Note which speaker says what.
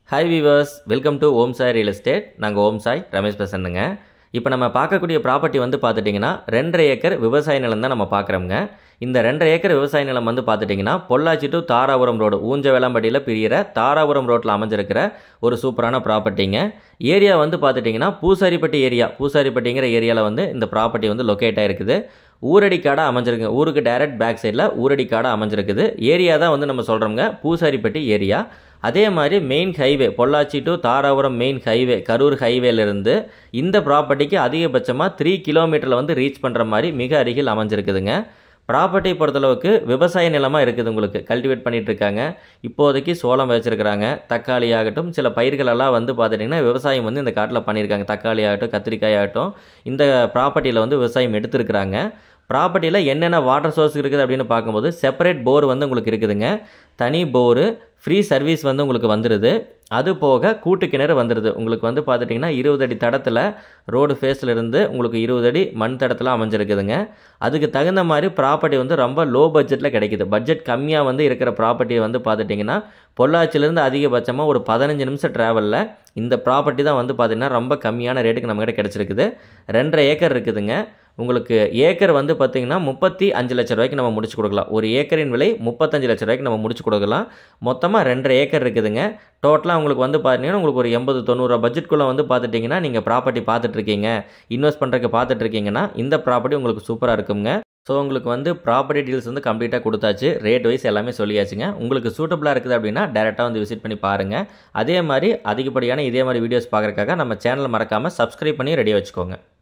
Speaker 1: Hi viewers, welcome to Om Sai Real Estate. நாங்கள் ஓம் சாய் ரமேஷ் பேசுகிறேங்க. இப்போ நம்ம பார்க்கக்கூடிய ப்ராப்பர்ட்டி வந்து பார்த்துட்டிங்கன்னா 2.5 ஏக்கர் விவசாய நிலம் தான் நம்ம பார்க்குறோங்க. இந்த 2.5 ஏக்கர் விவசாய நிலம் வந்து பார்த்துட்டிங்கன்னா பொள்ளாச்சி டு தாராபுரம் ரோடு ஊஞ்சவேலம்பட்டியில் பிரிகிற தாராபுரம் ரோட்டில் அமைஞ்சிருக்கிற ஒரு சூப்பரான ப்ராப்பர்ட்டிங்க. ஏரியா வந்து பார்த்துட்டிங்கன்னா பூசாரிப்பட்டிங்கிற ஏரியாவில் வந்து இந்த ப்ராப்பர்ட்டி வந்து லொக்கேட் ஆகிருக்குது. ஊரடிக்காடாக அமைஞ்சிருக்குங்க. ஊருக்கு டைரக்ட் பேக் சைடில் ஊரடிக்காடாக அமைஞ்சிருக்குது. ஏரியா தான் வந்து நம்ம சொல்கிறோங்க பூசாரிப்பட்டி ஏரியா. அதே மாதிரி main highway Pollachi to Dharapuram main highway Karur ஹைவேலேருந்து இந்த ப்ராப்பர்ட்டிக்கு அதிகபட்சமாக 3 கிலோமீட்டரில் வந்து ரீச் பண்ணுற மாதிரி மிக அருகில் அமைஞ்சிருக்குதுங்க. ப்ராப்பர்ட்டி பொறுத்தளவுக்கு விவசாய நிலமாக இருக்குது, உங்களுக்கு கல்டிவேட் பண்ணிகிட்டு இருக்காங்க. இப்போதைக்கு சோளம் வச்சுருக்கிறாங்க. தக்காளி ஆகட்டும் சில பயிர்களெல்லாம் வந்து பார்த்துட்டிங்கன்னா விவசாயம் வந்து இந்த காட்டில் பண்ணியிருக்காங்க. தக்காளி ஆகட்டும் கத்திரிக்காய் ஆகட்டும் இந்த ப்ராப்பர்ட்டியில் வந்து விவசாயம் எடுத்திருக்கிறாங்க. ப்ராப்பர்ட்டியில் என்னென்ன வாட்டர் சோர்ஸ் இருக்குது அப்படின்னு பார்க்கும்போது செப்பரேட் போர் வந்து உங்களுக்கு இருக்குதுங்க. தனி போரு ஃப்ரீ சர்வீஸ் வந்து உங்களுக்கு வந்துடுது. அது போக கூட்டு கிணறு வந்துடுது. உங்களுக்கு வந்து பார்த்துட்டிங்கன்னா 20 அடி தடத்தில் ரோடு ஃபேஸில் இருந்து உங்களுக்கு 20 அடி மண் தடத்தில் அமைஞ்சிருக்குதுங்க. அதுக்கு தகுந்த மாதிரி ப்ராப்பர்ட்டி வந்து ரொம்ப லோ பட்ஜெட்டில் கிடைக்குது. பட்ஜெட் கம்மியாக வந்து இருக்கிற ப்ராப்பர்ட்டியை வந்து பார்த்துட்டிங்கன்னா பொள்ளாச்சியிலேருந்து அதிகபட்சமாக ஒரு 15 நிமிஷம் ட்ராவலில் இந்த ப்ராப்பர்ட்டி தான் வந்து பார்த்திங்கன்னா ரொம்ப கம்மியான ரேட்டுக்கு நம்மகிட்ட கிடச்சிருக்குது. 2.5 ஏக்கர் இருக்குதுங்க. உங்களுக்கு ஏக்கர் வந்து பார்த்திங்கன்னா 35 லட்ச ரூபாய்க்கு நம்ம முடிச்சு கொடுக்கலாம். ஒரு ஏக்கரின் விலை 35 லட்ச ரூபாய்க்கு நம்ம முடிச்சு கொடுக்கலாம். மொத்தமாக 2.5 ஏக்கர் இருக்குதுங்க. டோட்டலாக உங்களுக்கு வந்து பார்த்தீங்கன்னா உங்களுக்கு ஒரு 80-90 ரூபா பட்ஜெட்குள்ளே வந்து பார்த்துட்டிங்கன்னா நீங்கள் ப்ராப்பர்ட்டி பார்த்துட்ருக்கீங்க, இன்வெஸ்ட் பண்ணுறதுக்கு பார்த்துட்ருக்கீங்கன்னா இந்த ப்ராப்பர்ட்டி உங்களுக்கு சூப்பராக இருக்குங்க. ஸோ உங்களுக்கு வந்து ப்ராப்பர்ட்டி டீல்ஸ் வந்து கம்ப்ளீட்டாக கொடுத்தாச்சு. ரேட் வைஸ் எல்லாமே சொல்லியாச்சுங்க. உங்களுக்கு சூட்டபுளாக இருக்குது அப்படின்னா டேரெக்டாக வந்து விசிட் பண்ணி பாருங்கள். அதே மாதிரி அதிகப்படியான இதே மாதிரி வீடியோஸ் பார்க்குறதுக்காக நம்ம சேனலை மறக்காமல் சப்ஸ்கிரைப் பண்ணி ரெடியாக வச்சுக்கோங்க.